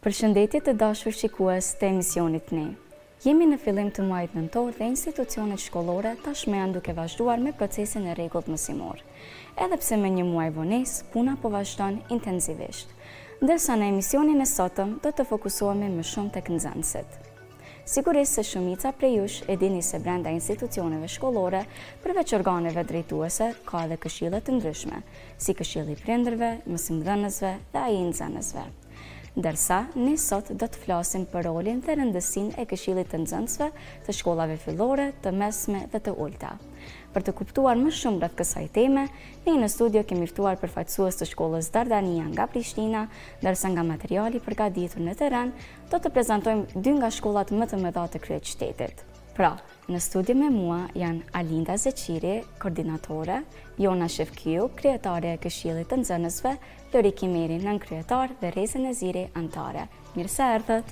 Përshëndetje të dashur shikues të emisionit Ne. Jemi në fillim të muajit nëntor dhe institucionet shkollore tashmë janë duke vazhduar me procesin e rregullt mësimor. Edhe pse me një muaj vonesë, puna po vazhdon intensivisht. Ndërsa në emisionin e sotëm do të fokusohemi më shumë tek nxënësit. Sigurisht se shumica prej jush e dini se brenda institucioneve shkollore, përveç organeve drejtuese, ka edhe këshille të ndryshme, si këshilli i prindërve, mësimdhënësve dhe ai i nxënësve. Ndërsa, ne sot do të flasim për rolin dhe rëndësinë e këshillit të nxënësve të shkollave fillore, të mesme dhe të ulta. Për të kuptuar më shumë rreth kësaj teme, ne në studio kemi ftuar përfaqësues të shkollës Dardania nga Prishtina, ndërsa nga materiali përgatitur në terren do të prezantojmë dy nga shkollat më të mëdha të kryeqytetit. Pra, në studio me mua janë Alinda Zeqiri, koordinatore, Jona Shefkiu, kryetare e Këshillit të Nxënësve, Lori Kimeri, nënkryetar dhe Reza Neziri, antare. Mirë se erdhët.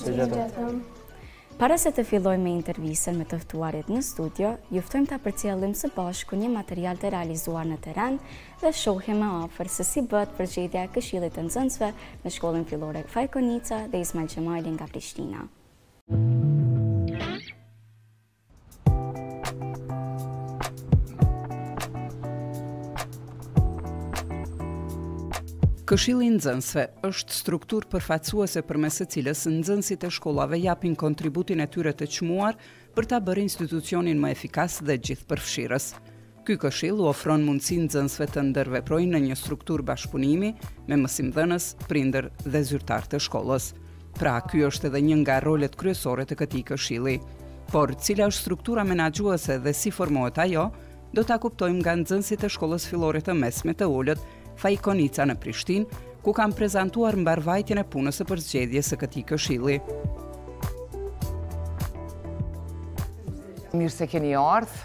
Para se të fillojmë me intervistën me të ftuarit në studio, ju ftojmë ta përcjellim së bashku një material të realizuar në terren dhe shohim më afër se si bëhet përgjedhja e Këshillit të Nxënësve në shkollën fillore Fajkonica dhe Ismail Xhamali nga Prishtina. Këshilli i Nxënësve është strukturë përfaqësuese përmes së cilës nxënësit e shkollave japin kontributin e tyre të çmuar për ta bërë institucionin më efikas dhe gjithëpërfshirës. Ky këshill u ofron mundësi nxënësve të ndërveprojnë në një strukturë bashkëpunimi me mësimdhënës, prindër dhe zyrtar të shkollës. Pra, ky është edhe një nga rolet kryesore të këtij këshilli. Por cila është struktura menaxhuese dhe si formohet ajo, do ta kuptojmë nga nxënësit e shkollës fillore të mesme të ulët Fajkonica në Prishtinë, ku kam prezantuar mbarvajtjen e punës së përzgjedhjes së këtij këshilli. Mirë se keni ardhur.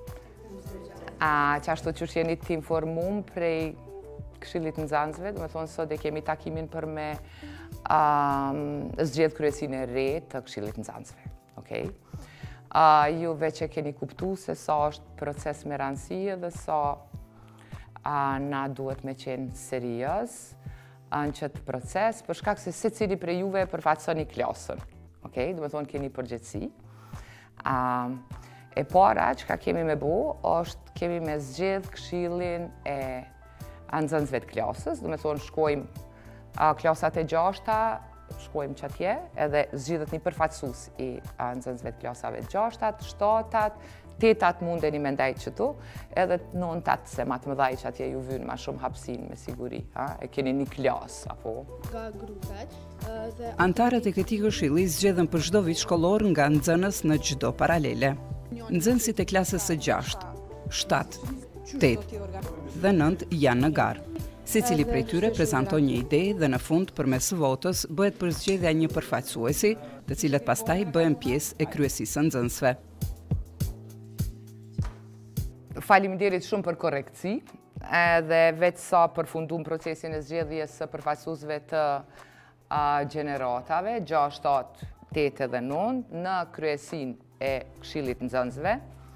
Qashtu që jeni të informuar prej Këshillit të Nxënësve, do të thonë sot e kemi takimin për me zgjedh kryesinë e re të Këshillit të Nxënësve. Okej? Ju veç e keni kuptuar se sa është proces me rëndësi dhe sa na duhet me qenë serios në qëtë proces, për shkak se secili prej juve përfaqëson një klasën. Okej, do të thonë keni përgjegjësi. E para çka kemi me bo, është kemi me zgjedh këshillin e nxënësve të klasës, do të thonë shkojmë klasat e 6-ta, shkojmë çatje, edhe zgjidhet një përfaqësues i nxënësve të klasave 6-ta, 7-tat, 8-tat mundeni me ndajt qëtu, edhe 9-tat se ma të mëdhaj që atje ju vynë ma shumë hapsin me siguri. E keni një klas, apo? Antarët e këtij këshilli zgjedhen për çdo vit shkollor nga nxënës në çdo paralele. Nxënësit e klasës së 6, 7, 8 dhe 9 janë në garë. Secili prej tyre prezanton një ide dhe në fund përmes votës bëhet përzgjedhja një përfaqësuesi, të cilët pastaj bëhen pjesë e kryesisë së nxënësve. Faleminderit shumë për korrektësi, edhe veç sa përfundum procesin e zgjedhjes së përfaqësuesve të gjeneratave, 6, 8 dhe 9, në kryesinë e Këshillit të Nxënësve.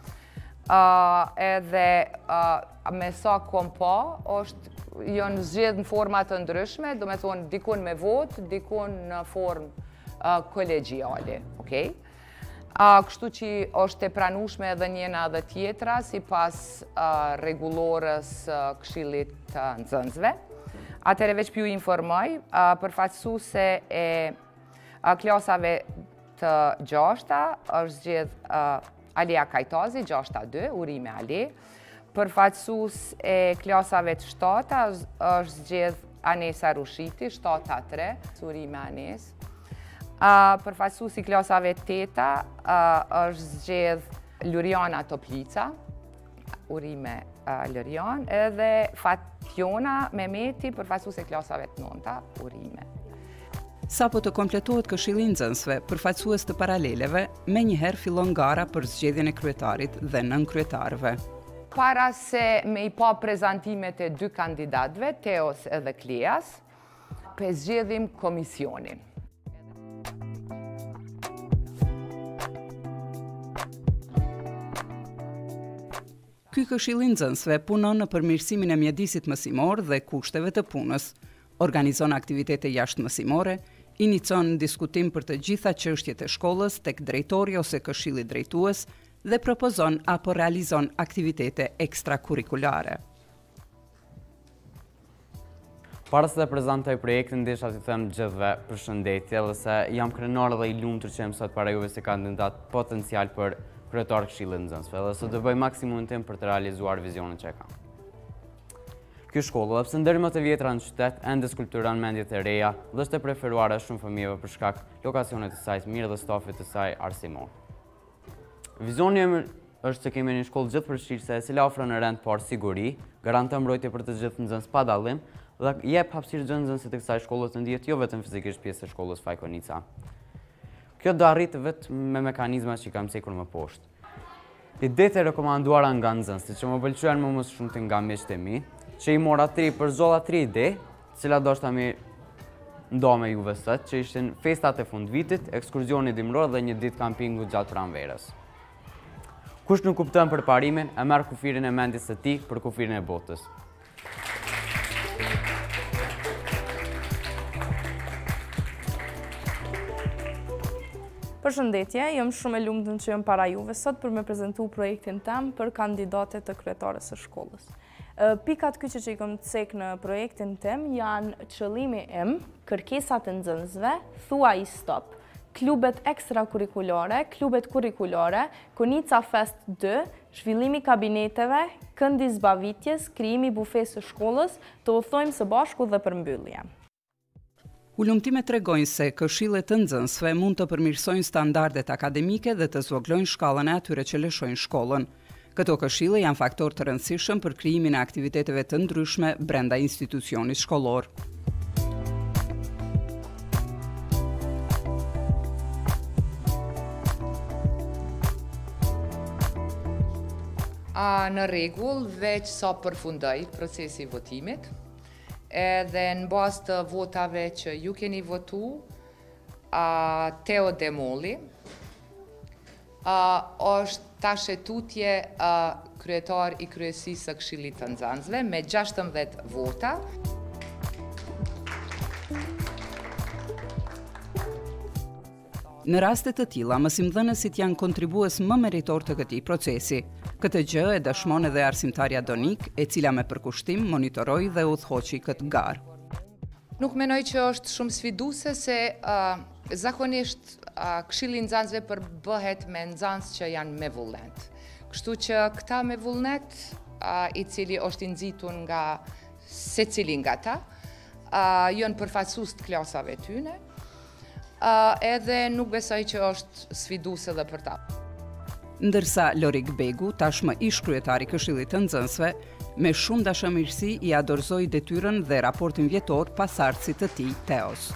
Edhe me sa kom pa, janë zgjedhë në forma të ndryshme, do me thonë dikun me votë, dikun në formë kolegjiale. Okej? Kështu që është e pranueshme edhe njëna edhe tjetra si pas rregullorës Këshillit të Nxënësve. Atëherë veç ju informoj, përfaqësuese e klasave të 6-ta është zgjedh Alia Kajtazi, 6-2, urime Ali. Përfaqësues e klasave të 7-ta është zgjedh Anesa Rushiti, 7-3, urime Anes. Përfaqësuesi i klasave 8-ta është zgjedh Luriana Toplica, urime Lurian, edhe Fatjona Mehmeti, përfaqësuese e klasave të 9-ta, urime. Sapo të kompletohet Këshilli i Nxënësve, përfaqësues të paraleleve, menjëherë fillon gara për zgjedhjen e kryetarit dhe nënkryetarëve. Para se me i pa prezantimet e 2 kandidatëve, Teos edhe Kleas, zgjedhim komisionin. Ky Këshilli i Nxënësve punon në përmirësimin e mjedisit mësimor dhe kushteve të punës, organizon aktivitete jashtëmësimore, inicon diskutim për të gjitha çështjet e shkollës tek drejtori ose këshilli drejtues dhe propozon apo realizon aktivitete ekstrakurrikulare. Para se të prezantoj projektin, desha t'i them gjithëve përshëndetje dhe se jam krenar dhe i lumtur që jam sot para juve si kandidat potencial për kryetar Këshillit të Nxënësve dhe se do bëj maksimumin tim për të realizuar vizionin që e kam. Ky shkollë, dhe pse ndër më të vjetra në qytet, ende skulpturon mendjet e reja dhe është e preferuara shumë fëmijëve për shkak lokacionet të saj të mirë dhe stafit të saj arsimor. Vizioni im është që kemi një shkollë gjithëpërfshirëse e cila ofron në rend parë siguri, garanton mbrojtje për të gjithë nxënës pa dallim dhe jep hapësirë çdo nxënësit të kësaj shkolle të ndihet jo vetëm fizikisht pjesë e shkollës Fajkonica. Kjo do arrit vetëm me mekanizma që kam cekur më poshtë. Idetë e rekomanduara nga nxënësit që më pëlqyen më shumë shumti nga miqtë e mi, që i mora 3 për zolla 3 ide, të cilat do mi ndo me juve sot, që ishin festat e fundvitit, ekskursioni dimror dhe një ditë kampingu gjatë pranverës. Kush nuk kupton përparimin, e merr kufirin e mendjes së tij për kufirin e botës. Përshëndetje, jam shumë e lumtur që jam para juve sot për me prezentu projektin tem për kandidatet të kryetares së shkollës. Pikat kyçe që i kam cek në projektin tem janë qëllimi im, kërkesat e nxënësve, thuaj stop, klubet ekstrakurrikulare, klubet kurrikulare, Konica Fest 2, zhvillimi kabineteve, këndi zbavitjes, krijimi bufesë së shkollës, të udhtojmë së bashku dhe përmbyllje. Ulumtimet tregojnë se këshillet të nxënësve mund të përmirësojnë standardet akademike dhe të zvoglojnë shkallën e atyre që lëshojnë shkollën. Këto këshille janë faktor të rëndësishëm për krijimin e aktiviteteve të ndryshme brenda institucionit shkollor. Në rregull, veç sa përfundoi procesi i votimit, edhe në bazë të votave që ju keni votu, Teo Demoli është tash e tutje kryetar i kryesisë së Këshillit të Nxënësve me 16 vota. Në raste të tilla, mësimdhënësit janë kontribues më meritor të këtij procesi. Këtë gjë e dëshmon edhe arsimtarja Donik, e cila me përkushtim monitoroi dhe udhëhoqi këtë garë. Nuk menoj që është shumë sfiduese se zakonisht Këshilli i Nxënësve përbëhet me nxënës që janë me vullnet. Kështu që këta me vullnet, i cili është i nxitur nga secili nga ta, janë përfaqësues të klasave tyne, edhe nuk besoj që është sfiduese dhe për ta. Ndërsa Lorik Begu, tashmë ish kryetari i Këshillit të Nxënësve, me shumë dashamirësi i dorëzoi detyrën dhe raportin vjetor pasardhësit të tij Teos.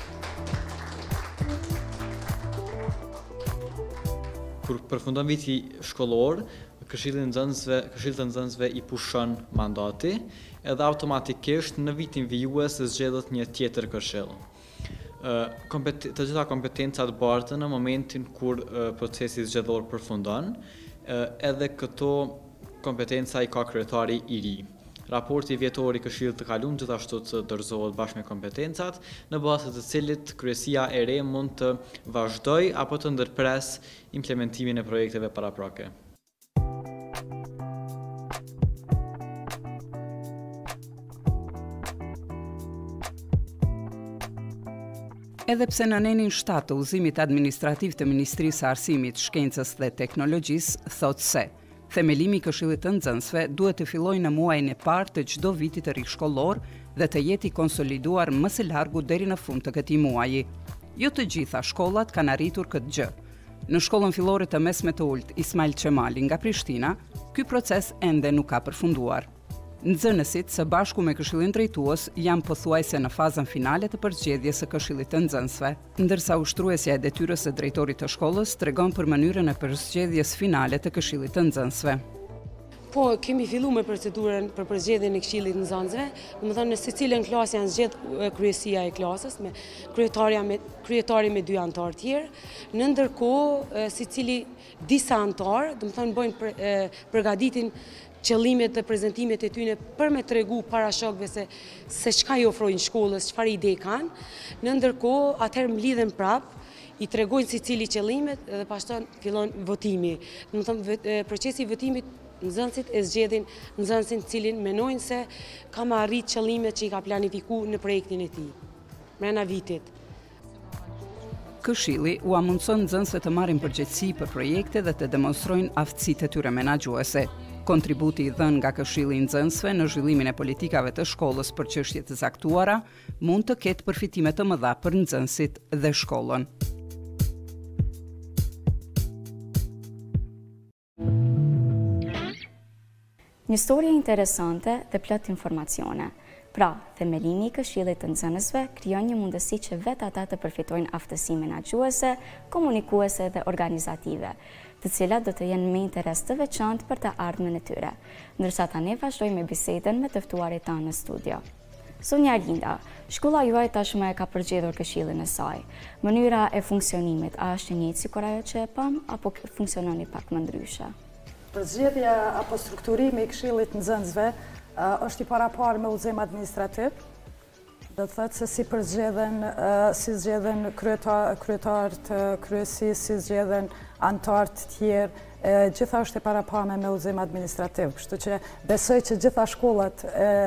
Kur përfundon viti shkollor, Këshilli të Nxënësve i pushon mandati, edhe automatikisht në vitin vijues zgjedhet një tjetër këshill. Të gjitha kompetencat bartën në momentin kur procesi zgjedhor përfundon, edhe këto kompetenca i ka kryetari i ri. Raporti vjetor i Këshillit të kaluar gjithashtu të dorëzohet bashkë me kompetencat, në bazë të cilit kryesia e re mund të vazhdojë apo të ndërpres implementimin e projekteve paraprake. Edhe pse në nenin 7 të udhëzimit administrativ të Ministrisë së Arsimit, Shkencës dhe Teknologjisë thotë se themelimi i Këshillit të Nxënësve duhet të fillojë në muajin e parë të çdo viti të ri shkollor dhe të jetë i konsoliduar më së largu deri në fund të këtij muaji. Jo të gjitha shkollat kanë arritur këtë gjë. Në shkollën fillore të mesme të ulët Ismail Qemali nga Prishtina, ky proces ende nuk ka përfunduar. Nxënësit së bashku me Këshillin drejtues janë pothuajse në fazën finale të përzgjedhjes së Këshillit të Nxënësve, ndërsa ushtruesja e detyrës së drejtorit të shkollës tregon për mënyrën e përzgjedhjes finale të Këshillit të Nxënësve. Po, kemi fillu me procedurën për përzgjedhjen e Këshillit të Nxënësve, domethënë në secilën klasë janë zgjedh kryesia e klasës me kryetari me 2 anëtar tjerë, në ndërkohë secili disa anëtar, domethënë bëjnë përgatitin qëllimet dhe prezentimet e tyre për me tregu para shokëve se çka i ofrojnë shkollës, çfarë ide kanë. Në ndërkohë, atëherë mlidhen prap, i tregojnë secili qëllimet dhe pastaj fillon votimi. Domethënë procesi i votimit nxënësit e zgjedhin nxënësin cilin menojnë se ka më arrit qëllimet që i ka planifikuar në projektin e tij brenda vitit. Këshilli u amundson nxënësve të marrin përgjegjësi për projekte dhe të demonstrojnë aftësitë e tyre menaxhuese. Kontributi i dhënë nga Këshilli i Nxënësve në zhvillimin e politikave të shkollës për çështje të caktuara mund të ketë përfitime të mëdha për nxënësit dhe shkollën. Një historie interesante dhe plot informacione. Pra, themelimi i Këshillit të Nxënësve krijon një mundësi që vetë ata të përfitojnë aftësi menaxhuese, komunikuese dhe organizative, të cilat do të jenë me interes të veçantë për të ardhmen e tyre. Ndërsa tani vazhdojmë me bisedën me të ftuarit tanë në studio. Sonja Linda, shkolla juaj tashmë e ka përgjedhur këshillin e saj. Mënyra e funksionimit a është e njëjtë si kur ajo që e pam apo funksionon pak më ndryshe? Përzgjedhja apo strukturimi i Këshillit të Nxënësve është i paraparë me udhëzim administrativ. Do të thotë se si zgjedhen kryetarët kryesisë, si zgjedhen anëtarët tjerë, gjitha është e paraparë me udhëzim administrativ. Kështu që besoj që gjitha shkollat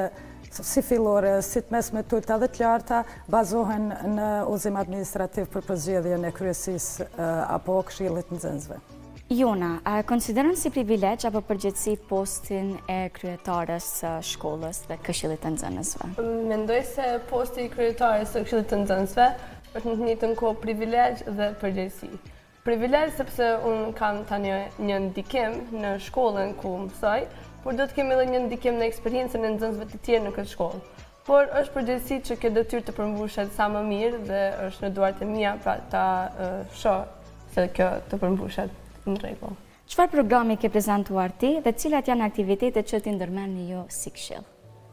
si fillore, si të mesme, të ulta dhe të larta bazohen në udhëzim administrativ për përzgjedhjen e kryesisë apo Këshillit të Nxënësve. Jona, a konsideron si privilegj apo përgjegjësi postin e kryetarës së shkollës dhe Këshillit të Nxënësve? Mendoj se posti i kryetarës së Këshillit të Nxënësve është në të njëjtën kohë privilegj dhe përgjegjësi. Privilegj sepse unë kam tani një ndikim në shkollën ku mësoj, por do të kemi edhe një ndikim në eksperiencën e nxënësve të tjerë në këtë shkollë. Por është përgjegjësi që kjo detyrë të përmbushet sa më mirë dhe është në duart e mia pra ta shoh se kjo të përmbushet në rregull. Çfarë programi ke prezantuar ti dhe cilat janë aktivitetet që ti ndërmerrni ju si këshill?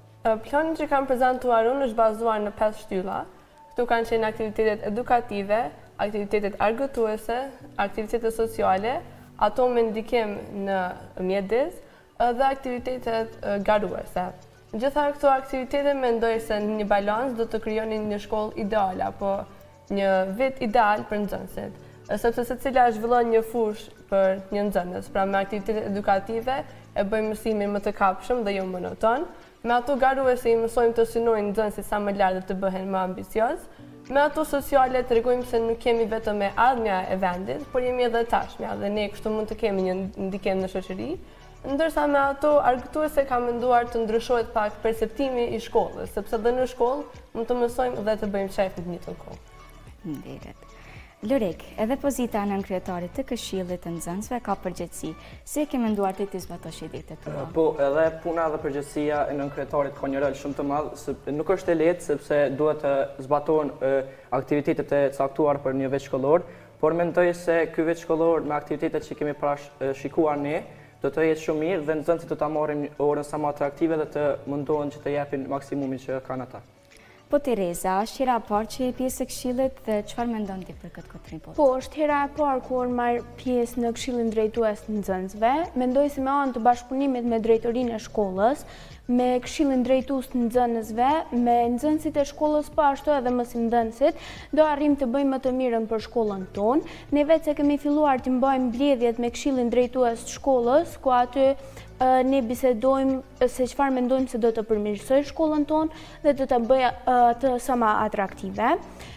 Plani që kam prezantuar unë është bazuar në 5 shtylla. Këtu kanë qenë aktivitetet edukative, aktivitetet argëtuese, aktivitetet sociale, ato me ndikim në mjedis dhe aktivitetet garuese. Gjitha këto aktivitete mendoj se në një balans do të krijonin një shkollë ideale apo një vit ideal për nxënësit. Sepse secila zhvillon një fushë për një nxënës, pra me aktivitetet edukative e bëjmë mësimin më të kapshëm dhe jo monoton. Me ato garuese i mësojmë të synojnë nxënësit sa më lart dhe të bëhen më ambicioz. Me ato sociale tregojmë se nuk kemi vetëm e ardhmja e vendit, por jemi edhe tashmja dhe ne kështu mund të kemi një ndikim në shoqëri. Ndërsa me ato argëtuese kam menduar të ndryshohet pak perceptimi i shkollës, sepse dhe në shkollë mund të mësojmë dhe të bëjmë shef në të njëjtën kohë. Nderit. Lorik, edhe pozita nën kryetarit të Këshillit të Nxënësve ka përgjegjësi. Si e ke menduar ti të zbatosh idetë tua? Po, edhe puna dhe përgjegjësia e nën kryetarit ka një rol shumë të madh, nuk është e lehtë sepse duhet të zbatohen aktivitetet e caktuara për një vit shkollor, por mendoj se ky vit shkollor me aktivitetet që kemi parashikuar ne do të jetë shumë mirë dhe nxënësit do ta marrin orën sa më atraktive dhe të mundohen që të japin maksimumin që kanë ata. Po Tereza, është hera e parë që je pjesë e këshillit dhe çfarë mendon ti për këtë kontribut? Po, është hera e parë kur marr pjesë në Këshillin Drejtues të Nxënësve. Mendoj se me anë të bashkëpunimit me drejtorinë e shkollës, me Këshillin Drejtues të Nxënësve, me nxënësit e shkollës po ashtu edhe mësimdhënësit, do arrim të bëjmë më të mirën për shkollën tonë. Ne vetë se kemi filluar të mbajmë mbledhjet me Këshillin Drejtues të shkollës, ku aty ne bisedojmë se çfarë mendojmë se do të përmirësoj shkollën tonë dhe do të bëjë të sa më atraktive.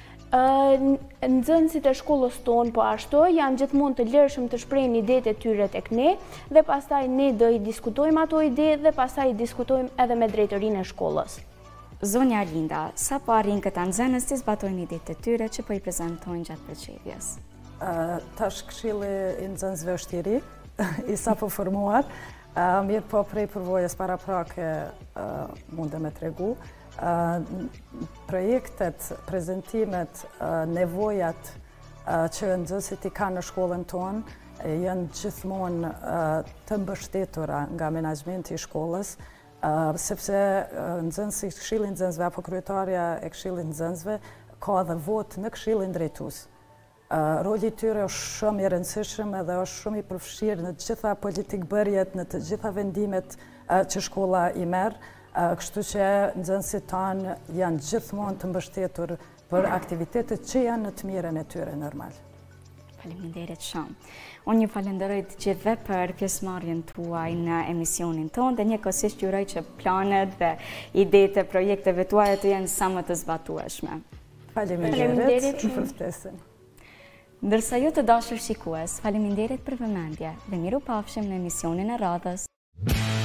Nxënësit e shkollës tonë po ashtu janë gjithmonë të lirshëm të shprehin idetë e tyre tek ne dhe pastaj ne do i diskutojmë ato ide dhe pastaj i diskutojmë edhe me drejtorinë e shkollës. Zonja Linda, sa po arrin këta nxënës të zbatojnë idetë e tyre që po i prezantojnë gjatë përgjigjes? Tash Këshilli i Nxënësve është i ri, i sapo formuar. Mirë po prej përvojës paraprake mundem me tregu. Projektet, prezentimet, nevojat që nxënësit i kanë në shkollën tonë janë gjithmonë të mbështetura nga menaxhmenti i shkollës, sepse nxënësi Këshilli i Nxënësve apo kryetarja e Këshillit të Nxënësve ka edhe votë në Këshillin Drejtues. Roli i tyre është shumë i rëndësishëm edhe është shumë i përfshirë në të gjitha politikbërjet, në të gjitha vendimet që shkolla i merr, kështu që nxënësit tanë janë gjithmonë të mbështetur për aktivitetet që janë në të mirën e tyre normal. Faleminderit shumë. Unë ju falenderoj të gjithëve për pjesëmarrjen tuaj në emisionin tonë dhe njëkohësisht ju uroj që planet dhe idetë e projekteve tuaja të jenë sa më të zbatueshme. Faleminderit për ftesën. Ndërsa ju të dashur shikues, faleminderit për vëmendje dhe miru pafshim në emisionin e radhës.